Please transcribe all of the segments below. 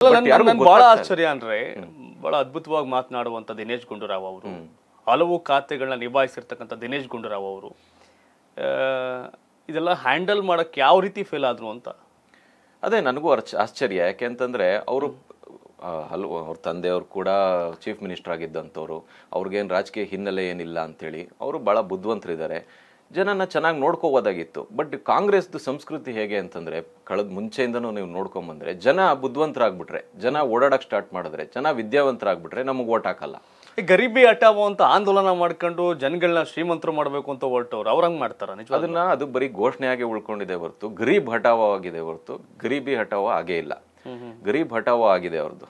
ಬಹಳ ಆಶ್ಚರ್ಯ ಅಂದ್ರೆ ಬಹಳ ಅದ್ಭುತವಾಗಿ ಮಾತನಾಡುವಂತ ದಿನೇಶ್ ಗುಂಡೂರಾವ್ ಅವರು, ಹಲವು ಖಾತೆಗಳನ್ನ ನಿಭಾಯಿಸಿರ್ತಕ್ಕಂಥ ದಿನೇಶ್ ಗುಂಡೂರಾವ್ ಅವರು ಇದೆಲ್ಲ ಹ್ಯಾಂಡಲ್ ಮಾಡಕ್ ಯಾವ ರೀತಿ ಫೇಲ್ ಆದ್ರು ಅಂತ ಅದೇ ನನಗೂ ಆಶ್ಚರ್ಯ. ಯಾಕೆಂತಂದ್ರೆ ಅವರು ಅವ್ರ ತಂದೆಯವರು ಕೂಡ ಚೀಫ್ ಮಿನಿಸ್ಟರ್ ಆಗಿದ್ದಂಥವ್ರು, ಅವ್ರಿಗೇನು ರಾಜಕೀಯ ಹಿನ್ನೆಲೆ ಏನಿಲ್ಲ ಅಂತೇಳಿ ಅವರು ಭಾಳ ಬುದ್ಧಿವಂತರಿದ್ದಾರೆ, ಜನನ ಚೆನ್ನಾಗಿ ನೋಡ್ಕೋಬೋದಾಗಿತ್ತು. ಬಟ್ ಕಾಂಗ್ರೆಸ್ದು ಸಂಸ್ಕೃತಿ ಹೇಗೆ ಅಂತಂದ್ರೆ ಕಳೆದ ಮುಂಚೆಯಿಂದನೂ ನೀವು ನೋಡ್ಕೊಂಬಂದ್ರೆ ಜನ ಬುದ್ಧಿವಂತರಾಗ್ಬಿಟ್ರೆ, ಜನ ಓಡಾಡಕ್ ಸ್ಟಾರ್ಟ್ ಮಾಡಿದ್ರೆ, ಜನ ವಿದ್ಯಾವಂತರಾಗ್ಬಿಟ್ರೆ ನಮಗೆ ಓಟ್ ಹಾಕಲ್ಲ. ಗರೀಬಿ ಹಟಾವೋ ಅಂತ ಆಂದೋಲನ ಮಾಡ್ಕೊಂಡು ಜನಗಳನ್ನ ಶ್ರೀಮಂತರು ಮಾಡ್ಬೇಕು ಅಂತ ಹೊರಟವ್ರು ಅವ್ರಂಗ್ ಮಾಡ್ತಾರ. ಅದು ಬರೀ ಘೋಷಣೆಯಾಗಿ ಉಳ್ಕೊಂಡಿದೆ ಹೊರತು ಗರೀಬ್ ಹಟಾವ ಆಗಿದೆ ಹೊರತು ಗರೀಬಿ ಹಟಾವ ಆಗೇ ಇಲ್ಲ. ಗರೀಬ್ ಹಟಾವ ಆಗಿದೆ ಅವ್ರದ್ದು.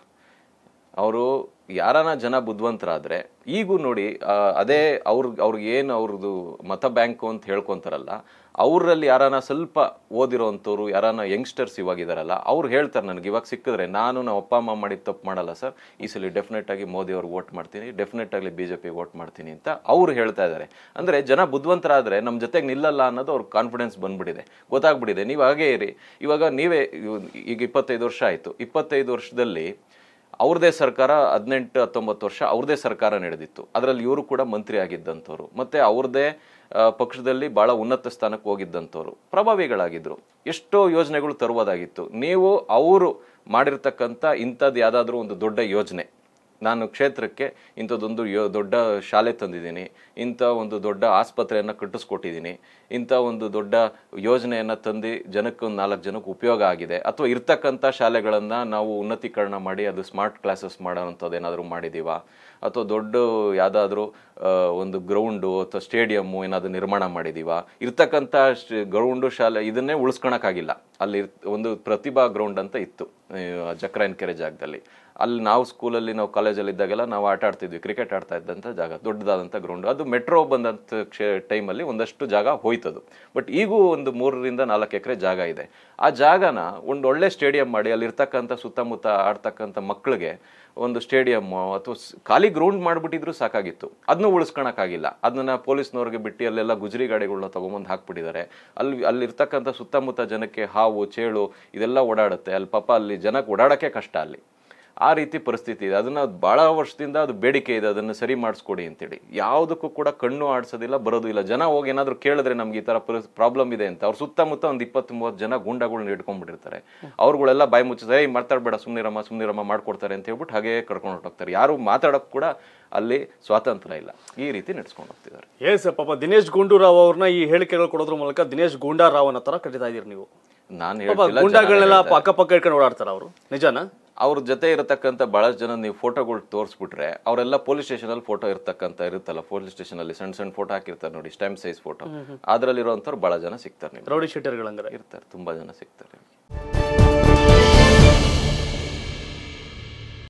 ಅವರು ಯಾರನ ಜನ ಬುದ್ಧಿವಂತರಾದ್ರೆ ಈಗೂ ನೋಡಿ ಅದೇ ಅವ್ರಿಗೆ ಏನು ಅವ್ರದ್ದು ಮತ ಬ್ಯಾಂಕು ಅಂತ ಹೇಳ್ಕೊಂತಾರಲ್ಲ, ಅವರಲ್ಲಿ ಯಾರನ ಸ್ವಲ್ಪ ಓದಿರೋಂಥವ್ರು ಯಾರನ ಯಂಗ್ಸ್ಟರ್ಸ್ ಇವಾಗಿದಾರಲ್ಲ, ಅವ್ರು ಹೇಳ್ತಾರೆ ನನಗೆ ಇವಾಗ ಸಿಕ್ಕಿದ್ರೆ ನಾನು ನಮ್ಮ ಅಪ್ಪ ಅಮ್ಮ ಮಾಡಿದ ತಪ್ಪು ಮಾಡಲ್ಲ ಸರ್, ಈ ಸಲ ಡೆಫಿನೆಟ್ ಆಗಿ ಮೋದಿ ಅವ್ರಿಗೆ ವೋಟ್ ಮಾಡ್ತೀನಿ, ಡೆಫಿನೆಟ್ ಆಗಲಿ ಬಿಜೆಪಿಗೆ ವೋಟ್ ಮಾಡ್ತೀನಿ ಅಂತ ಅವ್ರು ಹೇಳ್ತಾ ಇದ್ದಾರೆ. ಅಂದ್ರೆ ಜನ ಬುದ್ಧಿವಂತರಾದ್ರೆ ನಮ್ಮ ಜೊತೆಗೆ ನಿಲ್ಲಲ್ಲ ಅನ್ನೋದು ಅವ್ರ ಕಾನ್ಫಿಡೆನ್ಸ್ ಬಂದ್ಬಿಟ್ಟಿದೆ, ಗೊತ್ತಾಗ್ಬಿಟ್ಟಿದೆ. ನೀವು ಹಾಗೇ ಇರಿ. ಇವಾಗ ನೀವೇ ಈಗ 25 ವರ್ಷ ಆಯ್ತು, 25 ವರ್ಷದಲ್ಲಿ ಅವ್ರದೇ ಸರ್ಕಾರ 18-19 ವರ್ಷ ಅವ್ರದೇ ಸರ್ಕಾರ ನಡೆದಿತ್ತು. ಅದರಲ್ಲಿ ಇವರು ಕೂಡ ಮಂತ್ರಿ ಆಗಿದ್ದಂಥವ್ರು, ಮತ್ತೆ ಅವ್ರದೇ ಪಕ್ಷದಲ್ಲಿ ಬಹಳ ಉನ್ನತ ಸ್ಥಾನಕ್ಕೆ ಹೋಗಿದ್ದಂಥವ್ರು, ಪ್ರಭಾವಿಗಳಾಗಿದ್ರು. ಎಷ್ಟೋ ಯೋಜನೆಗಳು ತರುವುದಾಗಿತ್ತು. ನೀವು ಅವರು ಮಾಡಿರ್ತಕ್ಕಂಥ ಇಂಥದ್ದು ಯಾವುದಾದ್ರೂ ಒಂದು ದೊಡ್ಡ ಯೋಜನೆ, ನಾನು ಕ್ಷೇತ್ರಕ್ಕೆ ಇಂಥದ್ದೊಂದು ದೊಡ್ಡ ಶಾಲೆ ತಂದಿದ್ದೀನಿ, ಇಂಥ ಒಂದು ದೊಡ್ಡ ಆಸ್ಪತ್ರೆಯನ್ನು ಕಟ್ಟಿಸ್ಕೊಟ್ಟಿದ್ದೀನಿ, ಇಂಥ ಒಂದು ದೊಡ್ಡ ಯೋಜನೆಯನ್ನು ತಂದು ಜನಕ್ಕೆ ಒಂದು 4 ಜನಕ್ಕೆ ಉಪಯೋಗ ಆಗಿದೆ, ಅಥವಾ ಇರ್ತಕ್ಕಂಥ ಶಾಲೆಗಳನ್ನು ನಾವು ಉನ್ನತೀಕರಣ ಮಾಡಿ ಅದು ಸ್ಮಾರ್ಟ್ ಕ್ಲಾಸಸ್ ಮಾಡೋವಂಥದ್ದು ಏನಾದರೂ ಮಾಡಿದ್ದೀವಾ, ಅಥವಾ ದೊಡ್ಡ ಯಾವುದಾದ್ರೂ ಒಂದು ಗ್ರೌಂಡು ಅಥವಾ ಸ್ಟೇಡಿಯಮ್ಮು ಏನಾದರೂ ನಿರ್ಮಾಣ ಮಾಡಿದ್ದೀವಾ, ಇರ್ತಕ್ಕಂಥ ಗ್ರೌಂಡು ಶಾಲೆ ಇದನ್ನೇ ಉಳಿಸ್ಕೊಳಕ್ಕಾಗಿಲ್ಲ. ಅಲ್ಲಿ ಒಂದು ಪ್ರತಿಭಾ ಗ್ರೌಂಡ್ ಅಂತ ಇತ್ತು ಜಕ್ರಾಯನ್ ಕೆರೆ ಜಾಗದಲ್ಲಿ. ಅಲ್ಲಿ ನಾವು ಸ್ಕೂಲಲ್ಲಿ ನಾವು ಕಾಲೇಜಲ್ಲಿ ಇದ್ದಾಗೆಲ್ಲ ನಾವು ಆಟ ಆಡ್ತಿದ್ವಿ, ಕ್ರಿಕೆಟ್ ಆಡ್ತಾ ಇದ್ದಂಥ ಜಾಗ, ದೊಡ್ಡದಾದಂಥ ಗ್ರೌಂಡ್. ಅದು ಮೆಟ್ರೋ ಬಂದಂಥ ಟೈಮಲ್ಲಿ ಒಂದಷ್ಟು ಜಾಗ ಹೋಯ್ತದು. ಬಟ್ ಈಗೂ ಒಂದು 3-4 ಎಕರೆ ಜಾಗ ಇದೆ. ಆ ಜಾಗನ ಒಂದು ಒಳ್ಳೆ ಸ್ಟೇಡಿಯಂ ಮಾಡಿ ಅಲ್ಲಿರ್ತಕ್ಕಂಥ ಸುತ್ತಮುತ್ತ ಆಡ್ತಕ್ಕಂಥ ಮಕ್ಕಳಿಗೆ ಒಂದು ಸ್ಟೇಡಿಯಮ್ ಅಥವಾ ಖಾಲಿ ಗ್ರೌಂಡ್ ಮಾಡಿಬಿಟ್ಟಿದ್ರು ಸಾಕಾಗಿತ್ತು. ಅದನ್ನು ಉಳಿಸ್ಕೊಳಕ್ಕಾಗಿಲ್ಲ. ಅದನ್ನ ಪೊಲೀಸ್ನವ್ರಿಗೆ ಬಿಟ್ಟು ಅಲ್ಲೆಲ್ಲ ಗುಜರಿ ಗಾಡಿಗಳನ್ನ ತಗೊಂಬಂದು ಹಾಕ್ಬಿಟ್ಟಿದ್ದಾರೆ. ಅಲ್ಲಿರ್ತಕ್ಕಂಥ ಸುತ್ತಮುತ್ತ ಜನಕ್ಕೆ ಹಾವು ಚೇಳು ಇದೆಲ್ಲ ಓಡಾಡುತ್ತೆ. ಅಲ್ಲಿ ಪಾಪ ಅಲ್ಲಿ ಜನಕ್ಕೆ ಓಡಾಡೋಕ್ಕೆ ಕಷ್ಟ. ಅಲ್ಲಿ ಆ ರೀತಿ ಪರಿಸ್ಥಿತಿ ಇದೆ. ಅದನ್ನ ಭಾಳ ವರ್ಷದಿಂದ ಅದು ಬೇಡಿಕೆ ಇದೆ, ಅದನ್ನು ಸರಿ ಮಾಡಿಸ್ಕೊಡಿ ಅಂತೇಳಿ. ಯಾವುದಕ್ಕೂ ಕೂಡ ಕಣ್ಣು ಆಡಿಸೋದಿಲ್ಲ, ಬರೋದು ಇಲ್ಲ. ಜನ ಹೋಗಿ ಏನಾದರೂ ಕೇಳಿದ್ರೆ ನಮ್ಗೆ ಈ ಥರ ಪ್ರಾಬ್ಲಮ್ ಇದೆ ಅಂತ ಅವ್ರ ಸುತ್ತಮುತ್ತ ಒಂದು 20-30 ಜನ ಗೂಂಡಾಗಳನ್ನ ಇಟ್ಕೊಂಡ್ಬಿಟ್ಟಿರ್ತಾರೆ. ಅವ್ರುಗಳೆಲ್ಲ ಬಾಯಿ ಮುಚ್ಚಿದ್ರೆ ಮಾತಾಡ್ಬೇಡ ಸುಮ್ನಿರಮ್ಮ ಮಾಡ್ಕೊಡ್ತಾರೆ ಅಂತ ಹೇಳ್ಬಿಟ್ಟು ಹಾಗೆ ಕರ್ಕೊಂಡು ಹೊರಟೋಗ್ತಾರೆ. ಯಾರು ಮಾತಾಡೋಕೆ ಕೂಡ ಅಲ್ಲಿ ಸ್ವಾತಂತ್ರ್ಯ ಇಲ್ಲ. ಈ ರೀತಿ ನಡೆಸ್ಕೊಂಡು ಹೋಗ್ತಿದ್ದಾರೆ. ಪಾಪ ದಿನೇಶ್ ಗುಂಡೂರಾವ್ ಅವ್ರನ್ನ ಈ ಹೇಳಿಕೆಗಳು ಕೊಡೋದ್ರ ಮೂಲಕ ದಿನೇಶ್ ಗುಂಡಾರಾವ್ ಅನ್ನೋ ತರ ಕರೀತಾ ಇದೀರಿ ನೀವು. ನಾನು ಗುಂಡಾಗಳನ್ನೆಲ್ಲ ಅಕ್ಕಪಕ್ಕ ಇಟ್ಕೊಂಡು ಓಡಾಡ್ತಾರ ಅವರು, ನಿಜಾನ? ಅವ್ರ ಜೊತೆ ಇರತಕ್ಕಂಥ ಬಹಳಷ್ಟು ಜನ ನೀವು ಫೋಟೋಗಳು ತೋರಿಸ್ಬಿಟ್ರೆ ಅವರೆಲ್ಲ ಪೊಲೀಸ್ ಸ್ಟೇಷನ್ ಅಲ್ಲಿ ಫೋಟೋ ಇರುತ್ತಲ್ಲ, ಪೊಲೀಸ್ ಸ್ಟೇಷನ್ ಅಲ್ಲಿ ಸಣ್ಣ ಫೋಟೋ ಹಾಕಿರ್ತಾರೆ ನೋಡಿ, ಸ್ಟ್ಯಾಂಪ್ ಸೈಜ್ ಫೋಟೋ. ಅದ್ರಲ್ಲಿರುವಂತವ್ರು ಬಹಳ ಜನ ಸಿಗ್ತಾರೆ. ರೌಡಿ ಶೀಟರ್ಗಳಂದ್ರೆ ಇರ್ತಾರೆ, ತುಂಬಾ ಜನ ಸಿಗ್ತಾರೆ.